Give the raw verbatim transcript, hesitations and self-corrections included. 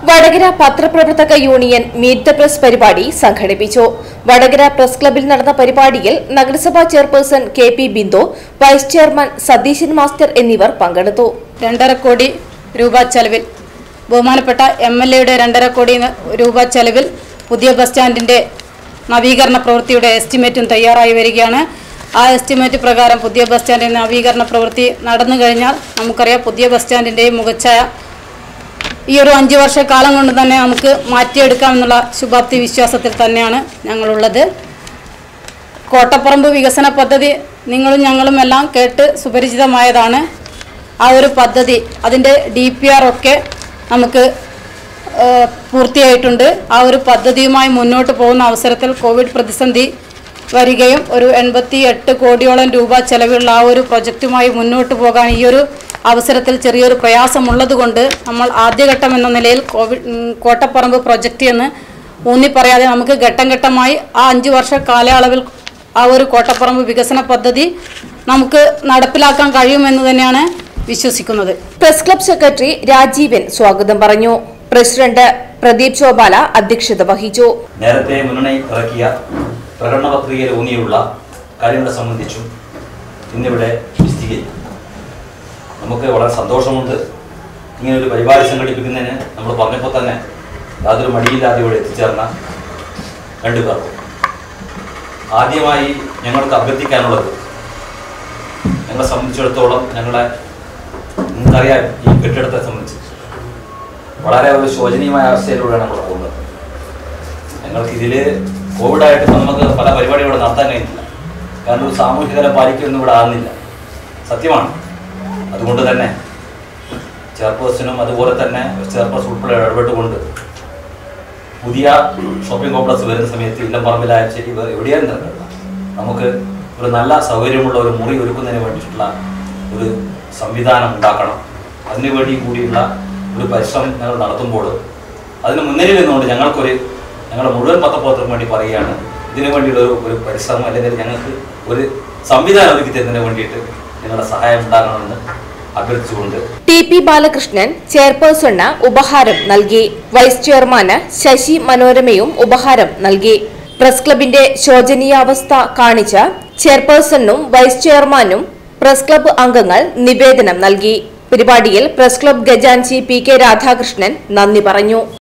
വടകര പത്രപ്രവർത്തക union meet the press പരിപാടി സംഘടിപ്പിച്ചു. വടകര പ്രസ് ക്ലബിൽ നടന്ന പരിപാടിയിൽ നഗരസഭാ chairperson K P Bindu, vice chairman Satheesan master എന്നിവർ പങ്കെടുത്തു. രണ്ടര കോടി രൂപ ചെലവിൽ ബഹുമാനപ്പെട്ട എം എൽ എയുടെ രണ്ടര കോടി രൂപ ചെലവിൽ പുതിയ ബസ് സ്റ്റാൻഡിന്റെ നവീകരണ പ്രവൃത്തിയുടെ എസ്റ്റിമേറ്റും തയ്യാറായി വരികയാണ്. ആ എസ്റ്റിമേറ്റ് പ്രകാരം പുതിയ ബസ് സ്റ്റാൻഡിന്റെ നവീകരണ പ്രവൃത്തി നടന്നു കഴിഞ്ഞാൽ നമുക്കറിയാം പുതിയ ബസ് സ്റ്റാൻഡിന്റെയും മുഖച്ഛായ ഈ ഒരു അഞ്ച് വർഷക്കാലം കൊണ്ട് തന്നെ നമുക്ക് മാറ്റിയെടുക്കാമെന്നുള്ള ശുഭാപ്തി വിശ്വാസത്തിൽ തന്നെയാണ് ഞങ്ങളുള്ളത്. കോട്ടപ്പറമ്പ് വികസന പദ്ധതി നിങ്ങളും ഞങ്ങളും എല്ലാം കേട്ട് സുപരിചിതമായതാണ്. ആ ഒരു പദ്ധതി അതിൻ്റെ ഡി പി ആർ ഒക്കെ നമുക്ക് പൂർത്തിയായിട്ടുണ്ട്. ആ ഒരു പദ്ധതിയുമായി മുന്നോട്ട് പോകുന്ന അവസരത്തിൽ കോവിഡ് പ്രതിസന്ധി വരികയും ഒരു എൺപത്തി എട്ട് കോടിയോളം രൂപ ചെലവുള്ള ആ ഒരു പ്രൊജക്റ്റുമായി മുന്നോട്ട് പോകാൻ ഈ ഒരു അവസരത്തിൽ ചെറിയൊരു പ്രയാസമുള്ളതുകൊണ്ട് നമ്മൾ ആദ്യഘട്ടം എന്ന നിലയിൽ കോവിഡ് കോട്ടപ്പറമ്പ് പ്രൊജക്റ്റ് എന്ന് ഊന്നി പറയാതെ നമുക്ക് ഘട്ടം ഘട്ടമായി ആ അഞ്ച് വർഷ കാലയളവിൽ ആ ഒരു കോട്ടപ്പറമ്പ് വികസന പദ്ധതി നമുക്ക് നടപ്പിലാക്കാൻ കഴിയുമെന്ന് തന്നെയാണ് വിശ്വസിക്കുന്നത്. പ്രസ് ക്ലബ് സെക്രട്ടറി രാജീവൻ സ്വാഗതം പറഞ്ഞു. പ്രസിഡന്റ് പ്രദീപ് ചോബാല അധ്യക്ഷത വഹിച്ചു. നേരത്തെ മുന്നണി ഇറക്കിയ പ്രകടന പത്രികയിൽ ഊന്നിയുള്ള കാര്യങ്ങളെ സംബന്ധിച്ചും ഇന്നിവിടെ വിശദീകരിക്കും. നമുക്ക് വളരെ സന്തോഷമുണ്ട്. ഇങ്ങനൊരു പരിപാടി സംഘടിപ്പിക്കുന്നതിന് നമ്മൾ പറഞ്ഞപ്പോൾ തന്നെ യാതൊരു മടിയില്ലാതെ ഇവിടെ എത്തിച്ചേർന്ന രണ്ടു പേർ. ആദ്യമായി ഞങ്ങൾക്ക് അഭ്യർത്ഥിക്കാനുള്ളത്, ഞങ്ങളെ സംബന്ധിച്ചിടത്തോളം ഞങ്ങളെ നിങ്ങൾക്കറിയാം ഈ കെട്ടിടത്തെ സംബന്ധിച്ച് വളരെ ഒരു ശോചനീയമായ അവസ്ഥയിലൂടെയാണ് നമ്മൾ പോകുന്നത്. ഞങ്ങൾക്ക് ഇതിൽ കോവിഡായിട്ട് നമുക്ക് പല പരിപാടികളും ഇവിടെ നടത്താൻ കഴിഞ്ഞില്ല. കാരണം ഒരു സാമൂഹികത പാലിക്കൊന്നും ഇവിടെ ആകുന്നില്ല, സത്യമാണ്. അതുകൊണ്ട് തന്നെ ചെയർപേഴ്സണും അതുപോലെ തന്നെ ചെയർപേഴ്സൺ ഉൾപ്പെടെ ഇടപെട്ടുകൊണ്ട് പുതിയ ഷോപ്പിംഗ് കോംപ്ലക്സ് വരുന്ന സമയത്ത് ഇല്ലംപറമ്പിലായാലും ശരി എവിടെയാലും തന്നെ നമുക്ക് ഒരു നല്ല സൗകര്യമുള്ള ഒരു മുറി ഒരുക്കുന്നതിന് വേണ്ടിയിട്ടുള്ള ഒരു സംവിധാനം ഉണ്ടാക്കണം. അതിനു വേണ്ടി കൂടിയുള്ള ഒരു പരിശ്രമം ഞങ്ങൾ നടത്തുമ്പോൾ അതിന് മുന്നിൽ നിന്നുകൊണ്ട് ഞങ്ങൾക്കൊരു ഞങ്ങളുടെ മുഴുവൻ പത്രപ്രവർത്തകർക്ക് വേണ്ടി പറയുകയാണ്, ഇതിനു വേണ്ടിയുള്ള ഒരു ഒരു പരിശ്രമം അല്ലെങ്കിൽ ഞങ്ങൾക്ക് ഒരു സംവിധാനം ഒരുക്കി തരുന്നതിന് വേണ്ടിയിട്ട് നിങ്ങളുടെ സഹായം ഉണ്ടാകണമെന്ന് അഭ്യർത്ഥിച്ചുകൊണ്ട് ടി പി ബാലകൃഷ്ണൻ ചെയർപേഴ്സണ് ഉപഹാരം നൽകി. വൈസ് ചെയർമാന് ശശി മനോരമയും ഉപഹാരം നൽകി. പ്രസ് ക്ലബിന്റെ ശോചനീയാവസ്ഥ കാണിച്ച ചെയർപേഴ്സണും വൈസ് ചെയർമാനും പ്രസ് ക്ലബ് അംഗങ്ങൾ നിവേദനം നൽകി. പരിപാടിയിൽ പ്രസ് ക്ലബ് ഖജാൻജി പി കെ രാധാകൃഷ്ണൻ നന്ദി പറഞ്ഞു.